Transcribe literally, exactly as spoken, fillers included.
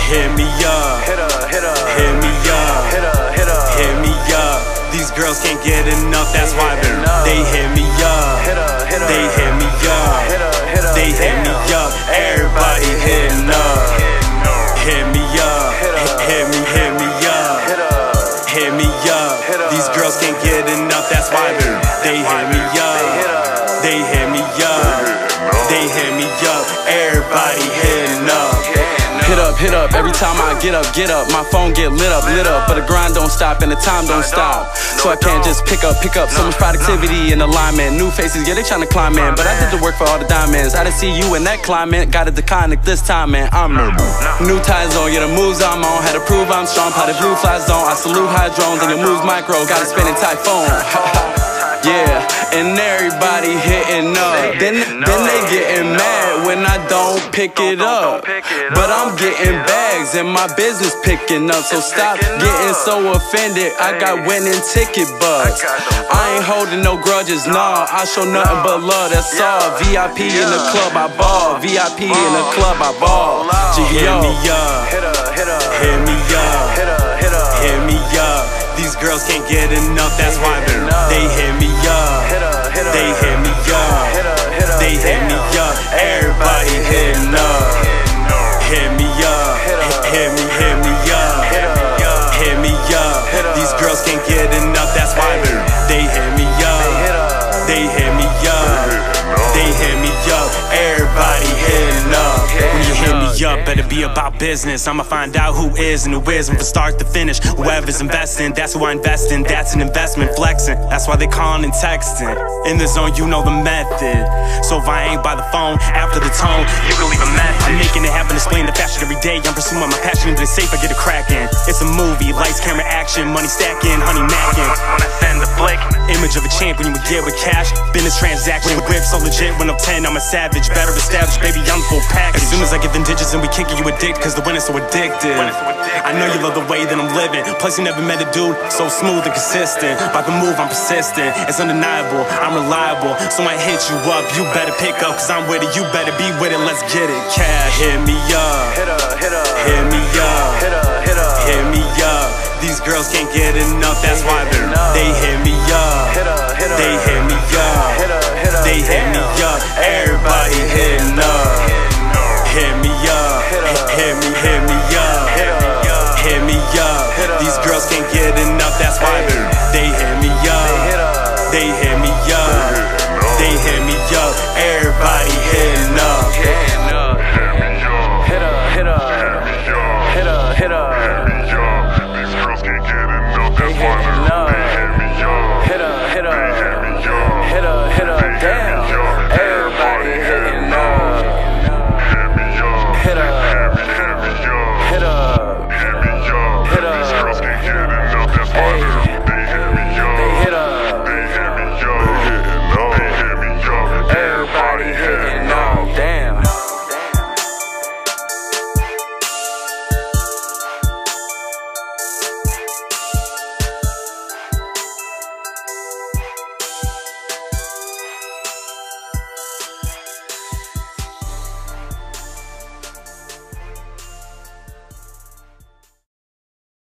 Hit me up, hit up, hit up, hit me up, hit up, hit up, hit me up. These girls can't get enough, that's why they hit me up. hit up, hit up, They hit me up, hit up, hit up, they hit me up. Everybody hitting up. Hit me up, hit me, hit me up, hit up, hit me up. These girls can't get enough, that's why they hit me up. They hit me up, they hit me up. Everybody hitting up. Hit up, hit up, every time I get up, get up. My phone get lit up, lit up. But the grind don't stop and the time don't stop. So I can't just pick up, pick up. So much productivity and alignment. New faces, yeah, they tryna climb in. But I did the work for all the diamonds. I didn't see you in that climate. Got it decline this time, man. I'm new ties on, yeah, the moves I'm on. Had to prove I'm strong. Potted blue fly zone. I salute high drones and your moves micro. Got it spinning typhoon. Yeah, and everybody hitting up. Then, then they getting mad when I don't pick it up. But I'm getting bags and my business picking up. So stop getting so offended. I got winning ticket bucks. I ain't holding no grudges, nah. I show nothing but love, that's all. V I P in the club, I ball. V I P in the club, I ball. Hit me up, hit up, hit up, hit me up, hit up, hit up, hit me up. These girls can't get enough, that's why they hit me up. They hit me up, they hit me up. Everybody hitting up. Hit me up, hit me, hit me up, hit me up. These girls can't get enough, that's why they hit me up. They hit me up, they hit me up. Everybody hitting up. When you hit me up, better be about business. I'ma find out who is and who isn't from start to finish. Whoever's investing, that's who I invest in. That's an investment flexing. That's why they calling and texting. In the zone, you know the method. So if I ain't by the phone, after the tone, you can leave a message. I'm making it happen, displaying the fashion every day. I'm pursuing my passion, into the safe, I get it cracking. It's a movie, lights, camera, action, money stacking, honey macking. When I send the flick, image of a champion, you would get with cash. Business transaction, with whip so legit. When I'm ten, I'm a savage. Better established, baby, I'm full package. As soon as I get them digits and we kick it, you addict, cause the winner's so addictive. I know you love the way that I'm living. Plus you never met a dude so smooth and consistent. By the move, I'm persistent. It's undeniable, I'm reliable. So I hit you up, you better pick up, cause I'm with it, you better be with it. Let's get it, cash. Hit me up, hit up, hit up, hit me up, hit up, hit up, hit me up. These girls can't get enough, that's why they hit me up. They hit me up, they hit me up. Everybody hitting up. Hit me up, hit me, hit me up, hit me up. These girls can't get enough, that's why they hit me up. They hit me up, they hit me up. Everybody hit